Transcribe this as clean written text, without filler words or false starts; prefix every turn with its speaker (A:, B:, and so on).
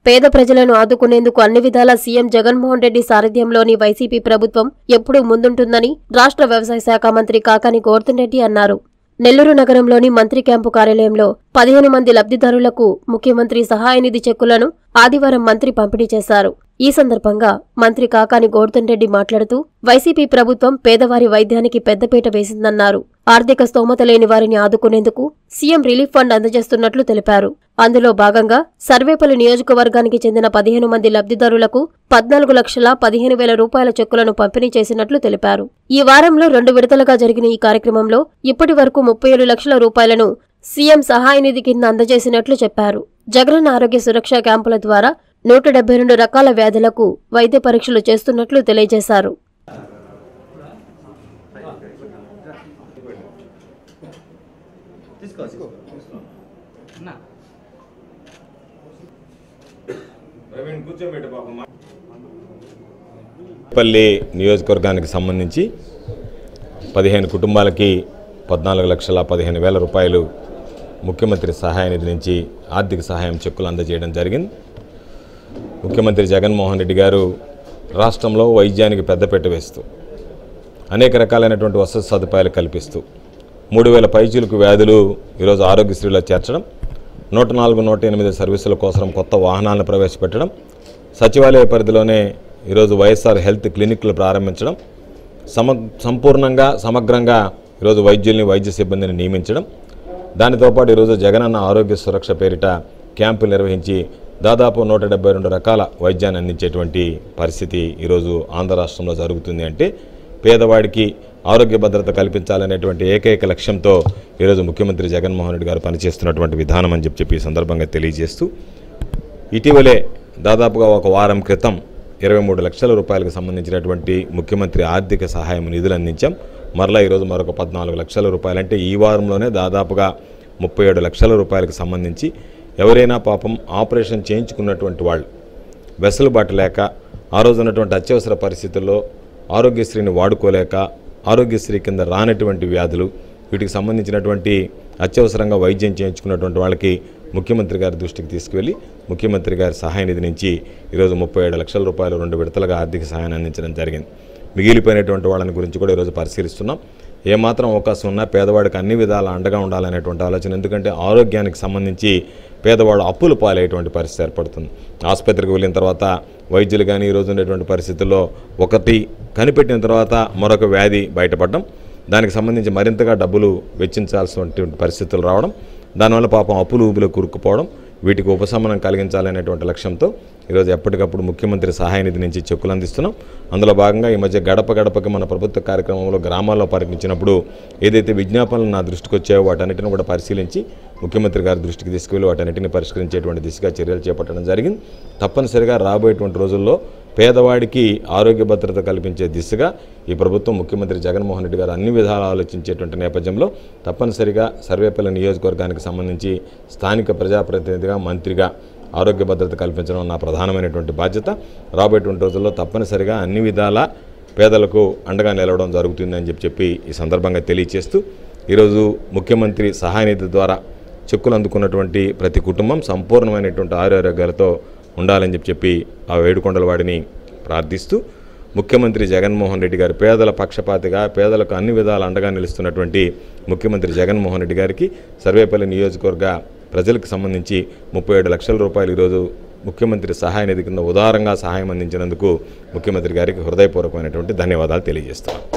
A: పేద ప్రజలను ఆదుకునేందుకు అన్ని విధాలా సీఎం జగన్మోహన్ రెడ్డి సారథ్యంలోని వైసీపీ ప్రభుత్వం ఎప్పుడూ ముందుంటుందని రాష్ట్ర వ్యవసాయ శాఖ మంత్రి కాకాని గోవర్ధన్ రెడ్డి అన్నారు. నెల్లూరు నగరంలోని మంత్రి క్యాంపు కార్యాలయంలో 15 మంది లబ్ధిదారులకు ముఖ్యమంత్రి సహాయ నిధి చెక్కులను ఆదివారం మంత్రి పంపిణీ చేశారు. ఈ సందర్భంగా మంత్రి కాకాని గోవర్ధన్ రెడ్డి మాట్లాడుతూ వైసీపీ ప్రభుత్వం పేదవారి వైద్యానికి పెద్దపీట వేసిందన్నారు. ఆర్థిక స్తోమత లేని వారిని ఆదుకునేందుకు సీఎం రిలీఫ్ ఫండ్ అందజేస్తున్నట్లు తెలిపారు. అందులో భాగంగా సర్వేపల్లి నియోజకవర్గానికి చెందిన 15 మంది లబ్ధిదారులకు 14,15,000 రూపాయల చెక్కులను పంపిణీ చేసినట్లు తెలిపారు. ఈ వారంలో 2 విడతలుగా జరిగిన ఈ కార్యక్రమంలో ఇప్పటి వరకు 37 లక్షల రూపాయలను సీఎం సహాయ నిధి కింద అందజేసినట్లు చెప్పారు. జగనన్న ఆరోగ్య సురక్ష క్యాంపుల ద్వారా 172 రకాల వ్యాధులకు వైద్య పరీక్షలు చేస్తున్నట్లు తెలియజేశారు.
B: పల్లి నియోజకవర్గానికి సంబంధించి 15 కుటుంబాలకి 14,15,000 రూపాయలు ముఖ్యమంత్రి సహాయ నిధి నుంచి ఆర్థిక సహాయం చెక్కులు అందజేయడం జరిగింది. ముఖ్యమంత్రి జగన్మోహన్ రెడ్డి గారు రాష్ట్రంలో వైద్యానికి పెద్దపీట వేస్తూ అనేక రకాలైనటువంటి వసతి సదుపాయాలు కల్పిస్తూ 3,000 పైచీలకు వ్యాధులు ఈరోజు ఆరోగ్యశ్రీలో చేర్చడం, 104, 108 సర్వీసుల కోసం కొత్త వాహనాలను ప్రవేశపెట్టడం, సచివాలయ పరిధిలోనే ఈరోజు వైఎస్ఆర్ హెల్త్ క్లినిక్లు ప్రారంభించడం, సంపూర్ణంగా సమగ్రంగా ఈరోజు వైద్యుల్ని వైద్య సిబ్బందిని నియమించడం, దానితో పాటు ఈరోజు జగనన్న ఆరోగ్య సురక్ష పేరిట క్యాంపులు నిర్వహించి దాదాపు 172 రకాల వైద్యాన్ని అందించేటువంటి పరిస్థితి ఈరోజు ఆంధ్ర రాష్ట్రంలో జరుగుతుంది. అంటే పేదవాడికి ఆరోగ్య భద్రత కల్పించాలనేటువంటి ఏకైక లక్ష్యంతో ఈరోజు ముఖ్యమంత్రి జగన్మోహన్ రెడ్డి గారు పనిచేస్తున్నటువంటి విధానం అని చెప్పి ఈ సందర్భంగా తెలియజేస్తూ, ఇటీవలే దాదాపుగా ఒక వారం క్రితం 23 లక్షల రూపాయలకు సంబంధించినటువంటి ముఖ్యమంత్రి ఆర్థిక సహాయం నిధులు అందించాం. మరలా ఈరోజు మరొక 14 లక్షల రూపాయలు, అంటే ఈ వారంలోనే దాదాపుగా 37 లక్షల రూపాయలకు సంబంధించి ఎవరైనా పాపం ఆపరేషన్ చేయించుకున్నటువంటి వాళ్ళు వెసులుబాటు లేక ఆ రోజు ఉన్నటువంటి అత్యవసర పరిస్థితుల్లో ఆరోగ్యశ్రీని వాడుకోలేక ఆరోగ్యశ్రీ కింద రానటువంటి వ్యాధులు, వీటికి సంబంధించినటువంటి అత్యవసరంగా వైద్యం చేయించుకున్నటువంటి వాళ్ళకి ముఖ్యమంత్రి గారి దృష్టికి తీసుకువెళ్ళి ముఖ్యమంత్రి గారి సహాయ నిధి నుంచి ఈరోజు 37 లక్షల రూపాయలు 2 విడతలుగా ఆర్థిక సహాయాన్ని అందించడం జరిగింది. మిగిలిపోయినటువంటి వాళ్ళని గురించి కూడా ఈరోజు పరిశీలిస్తున్నాం. ఏమాత్రం అవకాశం ఉన్నా పేదవాడికి అన్ని విధాల అండగా ఉండాలనేటువంటి ఆలోచన. ఎందుకంటే ఆరోగ్యానికి సంబంధించి పేదవాడు అప్పులు పాలయ్యేటువంటి పరిస్థితి ఏర్పడుతుంది. ఆసుపత్రికి వెళ్ళిన తర్వాత వైద్యులు కానీ ఈరోజు ఉండేటువంటి పరిస్థితుల్లో ఒకటి కనిపెట్టిన తర్వాత మరొక వ్యాధి బయటపడడం, దానికి సంబంధించి మరింతగా డబ్బులు వెచ్చించాల్సినటువంటి పరిస్థితులు రావడం, దానివల్ల పాపం అప్పులు ఊబులు కూరుకుపోవడం, వీటికి ఉపశమనం కలిగించాలనేటువంటి లక్ష్యంతో ఈరోజు ఎప్పటికప్పుడు ముఖ్యమంత్రి సహాయ నిధి నుంచి చెక్కులు అందిస్తున్నాం. అందులో భాగంగా ఈ మధ్య గడప గడపకి మన ప్రభుత్వ కార్యక్రమంలో గ్రామాల్లో పర్యటించినప్పుడు ఏదైతే విజ్ఞాపనలు నా దృష్టికి వచ్చాయో వాటన్నిటిని కూడా పరిశీలించి ముఖ్యమంత్రి గారి దృష్టికి తీసుకువెళ్ళి వాటన్నిటిని పరిష్కరించేటువంటి దిశగా చర్యలు చేపట్టడం జరిగింది. తప్పనిసరిగా రాబోయేటువంటి రోజుల్లో పేదవాడికి ఆరోగ్య భద్రత కల్పించే దిశగా ఈ ప్రభుత్వం ముఖ్యమంత్రి జగన్మోహన్ రెడ్డి గారు అన్ని విధాలు ఆలోచించేటువంటి నేపథ్యంలో తప్పనిసరిగా సర్వేపల్లి నియోజకవర్గానికి సంబంధించి స్థానిక ప్రజాప్రతినిధిగా మంత్రిగా ఆరోగ్య భద్రత కల్పించడం నా ప్రధానమైనటువంటి బాధ్యత. రాబోయేటువంటి రోజుల్లో తప్పనిసరిగా అన్ని విధాల పేదలకు అండగా నిలవడం జరుగుతుందని చెప్పి ఈ సందర్భంగా తెలియజేస్తూ, ఈరోజు ముఖ్యమంత్రి సహాయ నిధి ద్వారా చెక్కులు అందుకున్నటువంటి ప్రతి కుటుంబం సంపూర్ణమైనటువంటి ఆరోగ్యాలతో ఉండాలని చెప్పి ఆ వేడుకొండల వాడిని ప్రార్థిస్తూ, ముఖ్యమంత్రి జగన్మోహన్ రెడ్డి గారు పేదల పక్షపాతిగా పేదలకు అన్ని విధాలు అండగా నిలుస్తున్నటువంటి ముఖ్యమంత్రి జగన్మోహన్ రెడ్డి గారికి సర్వేపల్లి నియోజకవర్గ ప్రజలకు సంబంధించి 37 లక్షల రూపాయలు ఈరోజు ముఖ్యమంత్రి సహాయ నిధి కింద ఉదారంగా సహాయం అందించినందుకు ముఖ్యమంత్రి గారికి హృదయపూర్వకమైనటువంటి ధన్యవాదాలు తెలియజేస్తున్నాను.